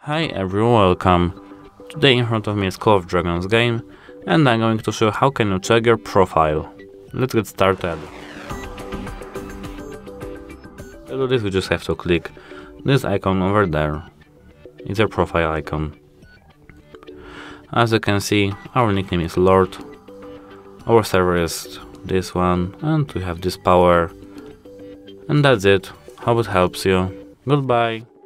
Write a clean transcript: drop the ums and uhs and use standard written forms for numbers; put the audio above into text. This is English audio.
Hi everyone, welcome. Today in front of me is Call of Dragons game, and I'm going to show how can you check your profile. Let's get started. To do this, you just have to click this icon over there. It's your profile icon. As you can see, our nickname is Lord. Our server is this one, and we have this power. And that's it. Hope it helps you. Goodbye.